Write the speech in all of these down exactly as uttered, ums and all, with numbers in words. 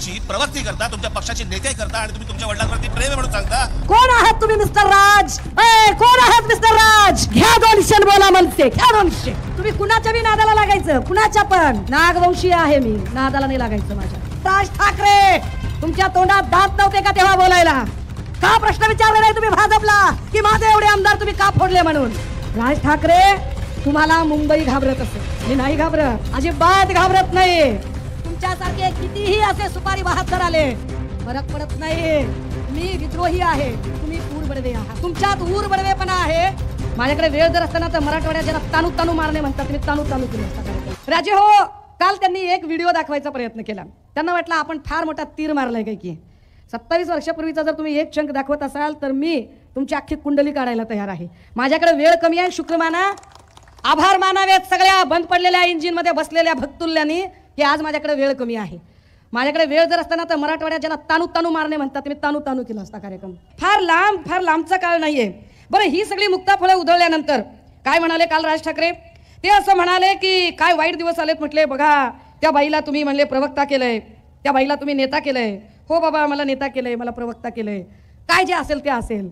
पक्षाची प्रवक्ती करता, तुमच्या पक्षाचे नेते करता आणि तुम्ही तुमच्या वडिलांवरती प्रेम आहे म्हणून सांगता. कोण आहात तुम्ही मिस्टर राज? ए, कोण आहात मिस्टर राज? घ्या दोनशे बोला मनसे, घ्या दोनशे. तुम्ही कुणाच्या बी नादाला लागायचं, कुणाच्या पण. नागवंशी आहे मी, नादाला नाही लागायचं माझ्या. राज ठाकरे, तुमच्या तोंडात दात नव्हते का तेव्हा बोलायला? का प्रश्न विचारला नाही तुम्ही भाजपला की माझे एवढे आमदार तुम्ही का फोडले म्हणून? राज ठाकरे, तुम्हाला मुंबई घाबरत असेल, मी नाही घाबरत, अजिबात घाबरत नाही. तुमच्यासारखे कितीही असे सुपारी बहादर आले, फरक पडत नाही. मी विद्रोही आहे, तुम्ही ऊर बडवे आहात. तुमच्यात ऊर बडवेपणा आहे. माझ्याकडे वेळ जर असताना तर मराठवाड्यात ज्याला तानू तानू मारणे म्हणतात, तुम्ही तानू तानू केले असता. राजे हो, काल त्यांनी एक व्हिडिओ दाखवायचा प्रयत्न केला. त्यांना वाटलं आपण फार मोठा तीर मारलाय काय की. सत्तावीस वर्षापूर्वीचा जर तुम्ही एक चंक दाखवत असाल तर मी तुमची अख्खी कुंडली काढायला तयार आहे. माझ्याकडे वेळ कमी आहे. शुक्र माना, आभार मानावेत सगळ्या बंद पडलेल्या इंजिन मध्ये बसलेल्या भक्तुल्यांनी की आज माझ्याकडे वेळ कमी आहे. माझ्याकडे वेळ जर असताना तर मराठवाड्यात ज्याला तानू तानू मारणे म्हणतात, तुम्ही तानू तानू केला असता कार्यक्रम. फार लांब फार लांबचा काळ नाहीये. बरं, ही सगळी मुक्ताफळं उधळल्यानंतर काय म्हणाले काल राज ठाकरे? ते असं म्हणाले की काय वाईट दिवस आलेत. म्हटले बघा, त्या बाईला तुम्ही म्हणले प्रवक्ता केलंय, त्या बाईला तुम्ही नेता केलंय. हो बाबा, मला नेता केलंय, मला प्रवक्ता केलंय, काय जे असेल ते असेल.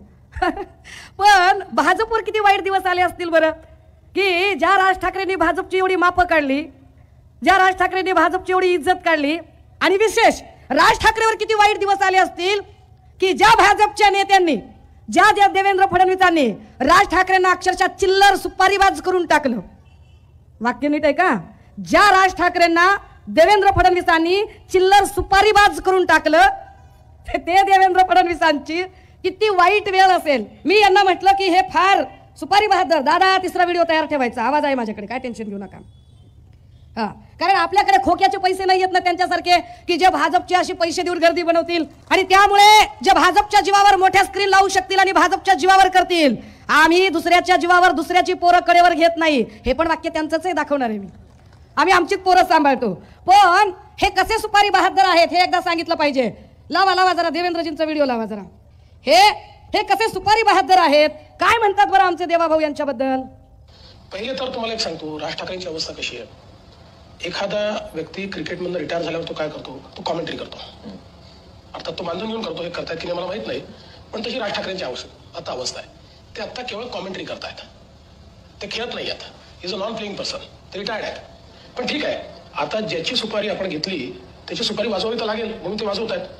पण भाजपवर किती वाईट दिवस आले असतील बरं, की ज्या राज ठाकरेंनी भाजपची एवढी मापं काढली, ज्या राज ठाकरेंनी भाजपची एवढी इज्जत काढली, आणि विशेष राज ठाकरेवर किती वाईट दिवस आले असतील की ज्या भाजपच्या नेत्यांनी, ज्या ज्या देवेंद्र फडणवीसांनी राज ठाकरेंना अक्षरशः चिल्लर सुपारीबाज करून टाकलं. वाक्य नीट आहे का? ज्या राज ठाकरेंना देवेंद्र फडणवीसांनी चिल्लर सुपारीबाज करून टाकलं, ते देवेंद्र फडणवीसांची किती वाईट वेळ असेल. मी यांना म्हटलं की हे फार सुपारी बहादर दादा, तिसरा व्हिडिओ तयार ठेवायचा, आवाज आहे माझ्याकडे, काय टेन्शन घेऊ नका. हा, कारण आपल्याकडे खोक्याचे पैसे नाही येत ना त्यांच्यासारखे की जे भाजपची अशी पैसे देऊन गर्दी बनवतील आणि त्यामुळे जे भाजपच्या जीवावर मोठ्या स्क्रीन लावू शकतील आणि भाजपच्या जीवावर करतील. आम्ही दुसऱ्याच्या जीवावर दुसऱ्याची पोरं कडेवर घेत नाही. हे पण वाक्य त्यांचंच आहे, दाखवणार आहे मी. आम्ही आमचीच पोरं सांभाळतो. पण हे कसे सुपारी बहादर आहेत हे एकदा सांगितलं पाहिजे. लावा लावा जरा देवेंद्रजींचा व्हिडिओ लावा जरा. हे हे कसे सुपारी बहादर आहेत, काय म्हणतात बरं आमचे देवाभाऊ यांच्याबद्दल? पहिले तर तुम्हाला एक सांगतो, राज ठाकरेंची अवस्था कशी आहे. एखादा व्यक्ती क्रिकेटमधून रिटायर झाल्यावर तो काय करतो? तो कॉमेंट्री करतो. अर्थात तो मानधन घेऊन करतो, हे करतायत की नाही मला माहित नाही, पण तशी राज ठाकरेंची आवश्यक आता अवस्था आहे. ते आता केवळ कॉमेंट्री करतायत, ते खेळत नाही. आता is a non playing person, ते रिटायर्ड आहेत. पण ठीक आहे, आता ज्याची सुपारी आपण घेतली त्याची सुपारी वाजवावी तर लागेल, म्हणून ते वाजवत आहेत.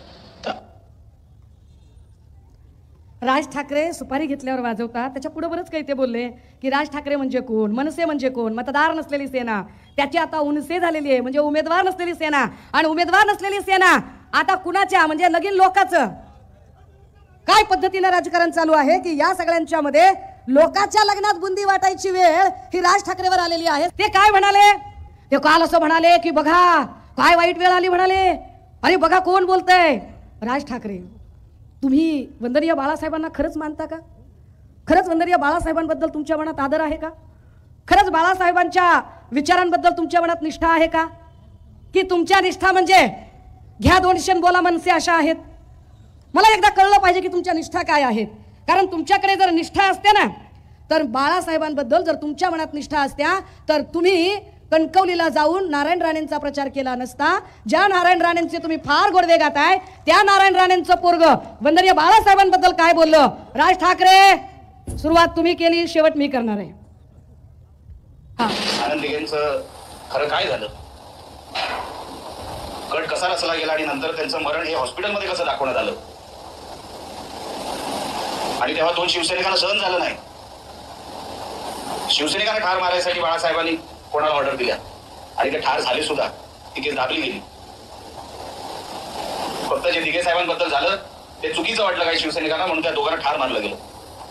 राज ठाकरे सुपारी घेतल्यावर वाजवतात. त्याच्या पुढे बरंच काही ते बोलले की राज ठाकरे म्हणजे कोण, मनसे म्हणजे कोण, मतदार नसलेली सेना, त्याची आता उनसे झालेली आहे म्हणजे उमेदवार नसलेली सेना, आणि उमेदवार नसलेली सेना आता कुणाच्या म्हणजे लगीन लोकांचं. काय पद्धतीनं राजकारण चालू आहे की या सगळ्यांच्या मध्ये लोकांच्या लग्नात बुंदी वाटायची वेळ ही राज ठाकरेवर आलेली आहे. ते काय म्हणाले? ते काल असं म्हणाले की बघा काय वाईट वेळ आली म्हणाले. अरे बघा कोण बोलतंय? राज ठाकरे. तुम्ही वंदनीय बाळासाहेबांना खरंच मानता का? खरंच वंदनीय बाळासाहेबांबद्दल तुमच्या मनात आदर आहे का? खरंच बाळासाहेबांच्या विचारांबद्दल तुमच्या मनात निष्ठा आहे का? की तुमच्या निष्ठा म्हणजे घ्या दोनशे बोला मनसे अशा आहेत? मला एकदा कळलं पाहिजे की तुमच्या निष्ठा काय आहेत. कारण तुमच्याकडे जर निष्ठा असते ना, तर बाळासाहेबांबद्दल जर तुमच्या मनात निष्ठा असत्या तर तुम्ही कणकवलीला जाऊन नारायण राणेंचा प्रचार केला नसता. ज्या नारायण राणेंचे तुम्ही फार गोडवे गाताय त्या नारायण राणेंचं पोरग वंदनीय बाळासाहेबांबद्दल काय बोललं? राज ठाकरे, सुरुवात तुम्ही केली, शेवट मी करणार आहे. आनंद दिघेंचं खरं काय झालं? कट कसा रचला गेला आणि नंतर त्यांचं मरण हे हॉस्पिटलमध्ये कसं दाखवण्यात आलं? आणि तेव्हा दोन शिवसैनिकांना सहन झालं नाही. शिवसैनिकांना ठार मारायसाठी बाळासाहेबांनी कोणाला ऑर्डर दिल्या आणि ते ठार झाले सुद्धा. ती केस दाबली गेली. फक्त जे दिघे साहेबांबद्दल झालं ते चुकीचं वाटलं काही शिवसैनिकांना, म्हणून त्या दोघांना ठार मारलं गेलं.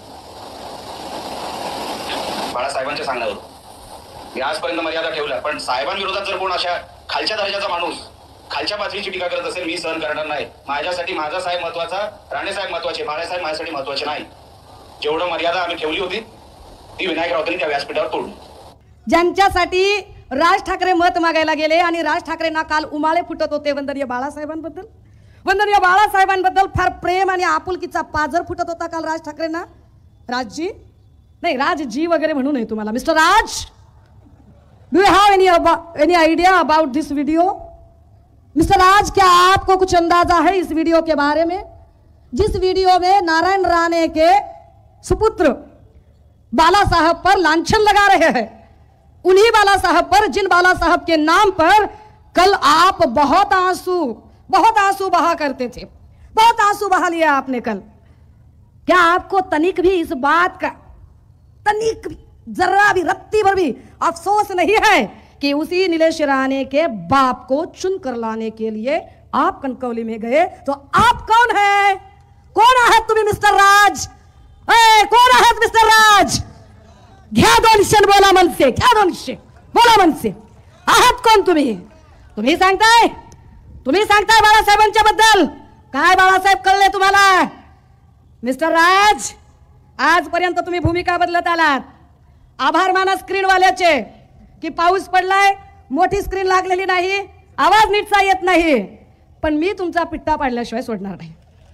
बाळासाहेबांच्या सांगण्यावर मी आजपर्यंत मर्यादा ठेवल्या, पण साहेबांविरोधात जर कोण अशा खालच्या दर्जाचा माणूस खालच्या पातळीची टीका करत असेल, मी सहन करणार नाही. माझ्यासाठी माझा साहेब महत्वाचा, राणेसाहेब महत्वाचे, बाळासाहेब माझ्यासाठी महत्वाचे नाही. जेवढं मर्यादा आम्ही ठेवली होती ती विनायक राऊतांनी त्या व्यासपीठावर तोडली. ज्यांच्यासाठी राज ठाकरे मत मागायला गेले आणि राज ठाकरेंना काल उमाळे फुटत होते वंदनीय बाळासाहेबांबद्दल, वंदनीय बाळासाहेबांबद्दल फार प्रेम आणि आपुलकीचा पाजर फुटत होता काल राज ठाकरेंना. राजजी नाही, राजजी वगैरे म्हणू नये तुम्हाला. Mister Raj, do you have any any idea about this video? Mister Raj, क्या आपको कुछ अंदाजा है इस वीडियो के बारे में? जिस वीडियो में नारायण राणे के सुपुत्र बाला साहब पर लांछन लगा रहे हैं, उन्हीं बाला साहब पर, जिन बाला साहब के नाम पर कल आप बहुत आंसू बहुत आंसू बहा करते थे, बहुत आंसू बहा लिया आपने कल। क्या आपको तनिक भी इस बात का, तनिक भी, जरा भी, रत्ती भर भी अफसोस नहीं है कि उसी नीलेश राणे के बाप को चुन कर लाने के लिए आप कनकौली में गए? तो आप कौन है? कोण आहात तुम्ही मिस्टर राज? ए, कोण आहात मिस्टर राज? घ्या दोन क्षण, बोला मनसे, घ्या दोन क्षण, बोला मनसे. आहात कोण तुम्ही? तुम्ही सांगताय तुम्ही सांगताय बाळासाहेबांच्या बद्दल काय? बाळासाहेब कळले तुम्हाला? मिस्टर राज, आजपर्यंत तुम्ही भूमिका बदलत आलात. आभार माना स्क्रीनवाल्याचे की पाऊस पडलाय, मोठी स्क्रीन लागलेली नाही, आवाज नीटसा येत नाही, पण मी तुमचा पिट्टा पाडल्याशिवाय सोडणार नाही.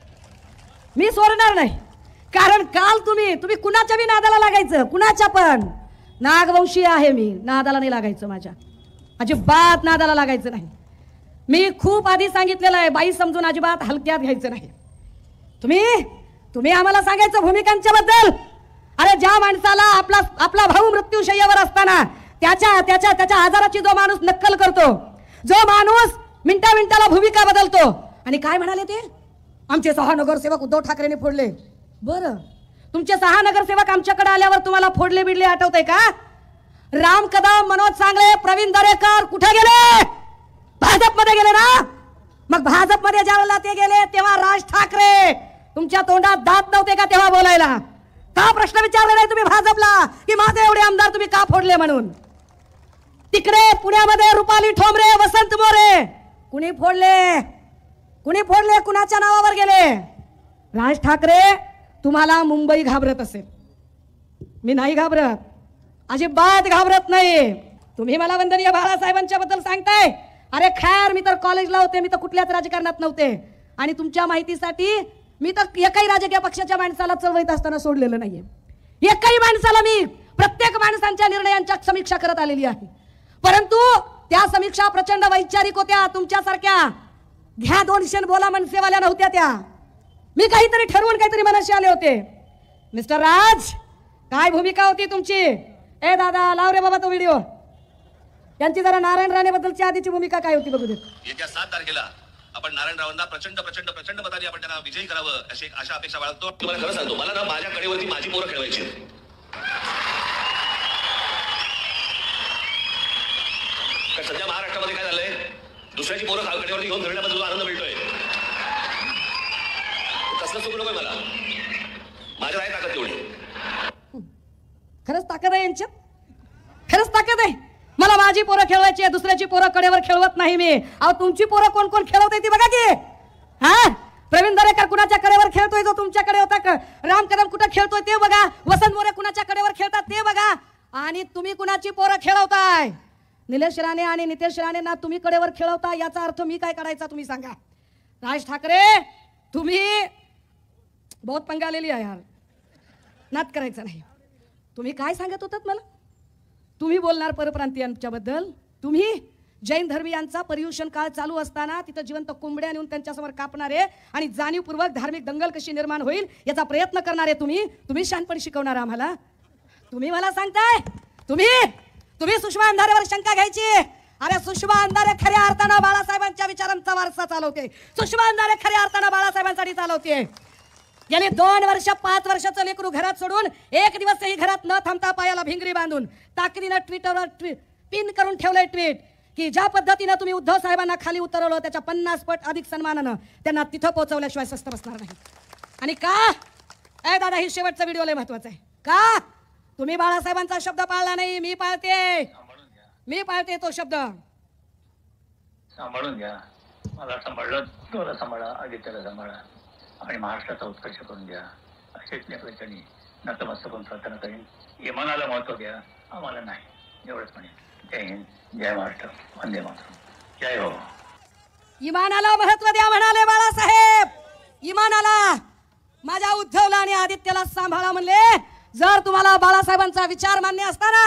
मी सोडणार नाही. कारण काल तुम्ही तुम्ही कुणाच्या बी नादाला लागायचं, कुणाच्या पण. नागवंशी आहे मी, नादाला नाही लागायचं, माझ्या अजिबात नादाला लागायचं नाही. मी खूप आधी सांगितलेलं आहे, बाई समजून अजिबात हलक्यात घ्यायचं नाही. तुम्ही तुम्ही आम्हाला सांगायचं भूमिकांच्या बद्दल. अरे ज्या माणसाला आपला आपला भाऊ मृत्यूशय्यावर असताना त्याच्या त्याच्या त्याच्या आजाराची जो माणूस नक्कल करतो, जो माणूस मिनिटा मिनिटाला भूमिका बदलतो, आणि काय म्हणाले ते? आमचे सहा नगरसेवक उद्धव ठाकरेंनी फोडले. बरं, तुमचे सहा नगरसेवक आमच्याकडे आल्यावर तुम्हाला फोडले बिडले आठवतंय का? राम कदम, मनोज सांगळे, प्रवीण दरेकर कुठे गेले? भाजपमध्ये गेले ना. मग भाजपमध्ये ज्यावेळेला ते गेले तेव्हा राज ठाकरे तुमच्या तोंडात दात नव्हते का तेव्हा बोलायला? का प्रश्न विचारले नाही तुम्ही भाजपला की माझे एवढे आमदार तुम्ही का फोडले म्हणून? तिकडे पुण्यामध्ये रुपाली ठोंबरे, वसंत मोरे कुणी फोडले? कुणी फोडले? कुणाच्या नावावर गेले? राज ठाकरे, तुम्हाला मुंबई घाबरत असेल, मी नाही घाबरत, अजिबात घाबरत नाही. तुम्ही मला वंदनीय बाळासाहेबांच्या बद्दल सांगताय. अरे खैर, मी तर कॉलेजला होते, मी तर कुठल्याच राजकारणात नव्हते. आणि तुमच्या माहितीसाठी मी तर एकही राजकीय पक्षाच्या माणसाला चळवळीत असताना सोडलेलं नाहीये. एकही माणसाला मी प्रत्येक माणसांच्या निर्णयांच्या समीक्षा करत आलेली आहे. परंतु त्या समीक्षा प्रचंड वैचारिक होत्या. तुमच्यासारख्या घ्या दोन क्षण बोला मनसेवाल्या नव्हत्या त्या. मी काहीतरी ठरवून काहीतरी मनाशी आले होते. मिस्टर राज, काय भूमिका होती तुमची? ए दादा, लाव रे बाबा तो व्हिडिओ. यांची जरा नारायण राणे बद्दलची आधीची भूमिका काय होती बघू दे. येत्या सात तारखेला आपण नारायणरावांना प्रचंड प्रचंड प्रचंड मताने आपण त्यांना विजयी करावं अशी आशा अपेक्षा बाळगतो. तुम्हाला खरं सांगतो, मला ना माझ्या कडेवरती माझी पोरं खेळवायची. कारण सध्या महाराष्ट्रामध्ये काय झालंय, दुसऱ्याची पोरं कडेवरती घेऊन फिरण्याबद्दल आनंद मिळतोय. तसलं चुक नकोय मला. माझ्यात आहे ताकद तेवढी. खरंच ताकद आहे यांच्यात, खरंच ताकद आहे. मला माझी पोरं खेळवायची आहे, दुसऱ्याची पोरं कडेवर खेळवत नाही मी. अहो तुमची पोरं कोण कोण खेळवते ती बघा की. हा, प्रवीण दरेकर कुणाच्या कडेवर खेळतोय जो तुमच्याकडे होता? राम कदम कुठं खेळतोय ते बघा. वसंत मोरे कुणाच्या कडेवर खेळतात ते बघा. आणि तुम्ही कुणाची पोरं खेळवताय? निलेश राणे आणि नितेश राणेंना तुम्ही कडेवर खेळवता. याचा अर्थ मी काय करायचा तुम्ही सांगा. राज ठाकरे, तुम्ही बहुत पंगा आलेली आहे यार, नात करायचा नाही. तुम्ही काय सांगत होतात मला? तुम्ही बोलणार परप्रांतीयांच्या बद्दल? तुम्ही जैन धर्मीयांचा पर्युषण काळ चालू असताना तिथं जिवंत कोंबड्या नेऊन त्यांच्यासमोर कापणारे आणि जाणीवपूर्वक धार्मिक दंगल कशी निर्माण होईल याचा प्रयत्न करणारे तुम्ही तुम्ही शहाणपण शिकवणार आम्हाला? तुम्ही मला सांगताय तुम्ही तुम्ही सुषमा अंधारेवर शंका घ्यायची? अरे सुषमा अंधारे खऱ्या अर्थानं बाळासाहेबांच्या विचारांचा वारसा चालवते. सुषमा अंधारे खऱ्या अर्थानं बाळासाहेबांसाठी चालवते. गेली दोन वर्ष पाच वर्षाचं लेकरू घरात सोडून एक दिवसही घरात न थांबता पायाला भिंगरी बांधून ताकदीनं ट्विटरवर पिन करून ठेवलंय ट्विट की ज्या पद्धतीनं तुम्ही उद्धव साहेबांना खाली उतरवलं त्याच्या पन्नास पट अधिक सन्मानानं त्यांना तिथं पोहोचवल्याशिवाय स्वस्त बसणार नाही. आणि का? ए दादा, ही शेवटचा व्हिडिओ लय महत्वाचा आहे. का तुम्ही बाळासाहेबांचा शब्द पाळला नाही? मी पाळते, मी पाळते तो शब्द. सांभाळून घ्या. मला सांभाळलं, तुला सांभाळा, आदित्यला सांभाळा आणि महाराष्ट्राचा उत्कर्ष करून द्या. असेच नेपथ्याने नतमस्तक करून प्रार्थना करीन. इमानाला महत्व द्या, आम्हाला नाही. एवढंच म्हणेन. जय हिंद, जय महाराष्ट्र, वंदे मातरम, जय हो. इमानाला महत्व द्या म्हणाले बाळासाहेब. इमानाला. माझ्या उद्धवला आणि आदित्यला सांभाळा म्हणले. जर तुम्हाला बाळासाहेबांचा विचार मान्य असताना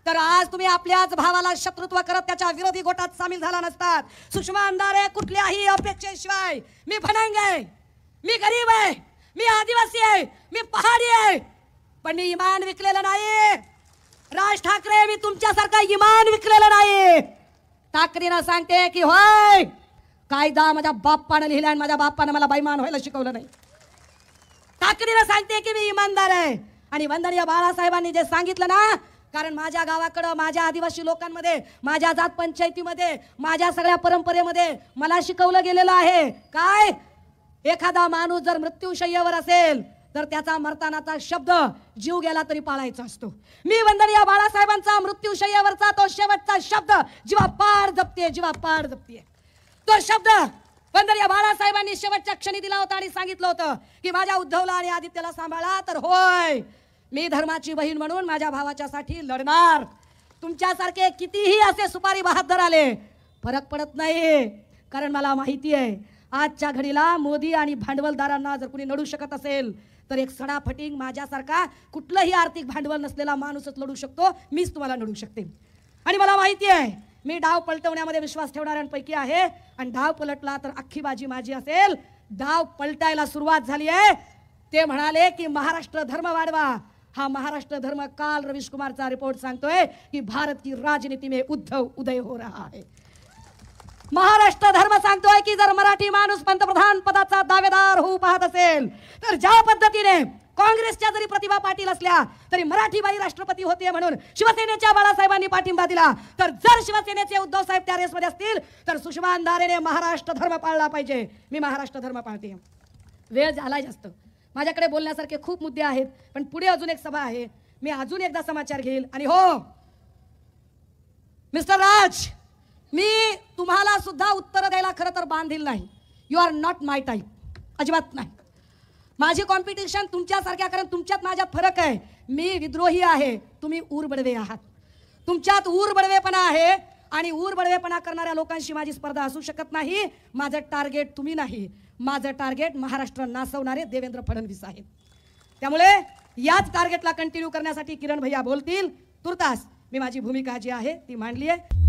तर आज तुम्ही आपल्याच भावाला शत्रुत्व करत त्याच्या विरोधी गोटात सामील झाला नसतात. सुषमा अंधारे कुठल्याही अपेक्षेशिवाय मी भणंग आहे, मी गरीब आहे, मी आदिवासी आहे, मी पहाडी आहे, पण मी इमान विकलेलं नाही. राज ठाकरे, मी तुमच्यासारखा इमान विकलेलं नाही. ताकदीनं सांगते की होय, कायदा माझ्या बाप्पानं लिहिला आणि माझ्या बाप्पानं मला बैमान व्हायला शिकवलं नाही. ताकदीनं सांगते की मी इमानदार आहे. आणि वंदनीय बाळासाहेबांनी जे सांगितलं ना, कारण माझ्या गावाकडं, माझ्या आदिवासी लोकांमध्ये, माझ्या जात पंचायतीमध्ये, माझ्या सगळ्या परंपरेमध्ये मला शिकवलं गेलेलं आहे काय, एखादा माणूस जर मृत्यूशय्येवर असेल तर त्याचा मरतानाचा शब्द जीव गेला तरी पाळायचा असतो. मी वंदनीय बाळासाहेबांचा मृत्यूशय्येवरचा तो शेवटचा शब्द जीवापाड जपते, जीवापाड जपते. तो शब्द वंदनीय बाळासाहेबांनी शेवटच्या क्षणी दिला होता आणि सांगितलं होतं की माझ्या उद्धवला आणि आदित्यला सांभाळा. तर होय, मी धर्माची बहीण म्हणून माझ्या भावाच्या साठी लढणार. तुमच्यासारखे कितीही असे सुपारी बहादर आले फरक पडत नाही, कारण मला माहिती आहे आजच्या घडीला मोदी आणि भांडवलदारांना जर कुणी लढू शकत असेल तर एक सडाफटिंग माझ्यासारखा कुठलंही आर्थिक भांडवल नसलेला माणूसच लढू शकतो. मीच तुम्हाला लढू शकते. आणि मला माहिती आहे मी डाव पलटवण्यामध्ये विश्वास ठेवणाऱ्यांपैकी आहे, आणि डाव पलटला तर अख्खी बाजी माझी असेल. डाव पलटायला सुरुवात झाली आहे. ते म्हणाले की महाराष्ट्र धर्म वाढवा. हा महाराष्ट्र धर्म काल रवीश कुमारचा रिपोर्ट सांगतोय की भारत की राजनीति में उद्धव उदय हो रहा है. महाराष्ट्र धर्म सांगतोय की जर मराठी माणूस पंतप्रधान पदाचा दावेदार होऊ पाहत असेल तर ज्या पद्धतीने काँग्रेसच्या जरी प्रतिभा पाटील असल्या तरी मराठी बाई राष्ट्रपती होते म्हणून शिवसेनेच्या बाळासाहेबांनी पाठिंबा दिला, तर जर शिवसेनेचे उद्धव साहेब त्या रेसमध्ये असतील तर सुषमा अंधारेने महाराष्ट्र धर्म पाळला पाहिजे. मी महाराष्ट्र धर्म पाळते. वेळ झालाय जास्त, माझ्याकडे बोलण्यासारखे खूप मुद्दे आहेत, पण पुढे अजून एक सभा आहे. मी अजून एकदा समाचार घेईल. आणि हो मिस्टर राज, मी तुम्हाला सुद्धा उत्तर द्यायला खरं तर बांधील नाही. You are not my type, अजिबात नाही. माझी कॉम्पिटिशन तुमच्यासारख्या, कारण तुमच्यात माझ्यात फरक आहे. मी विद्रोही आहे, तुम्ही ऊरबडवे आहात. तुमच्यात ऊरबडवेपणा आहे आणि ऊरबडवेपणा करणाऱ्या लोकांशी माझी स्पर्धा असू शकत नाही. माझं टार्गेट तुम्ही नाही, माझं टार्गेट महाराष्ट्र नासवणारे देवेंद्र फडणवीस आहेत. त्यामुळे याच टार्गेटला कंटिन्यू करण्यासाठी किरण भैया बोलतील. तुर्तास मी माझी भूमिका जी आहे ती मांडली आहे.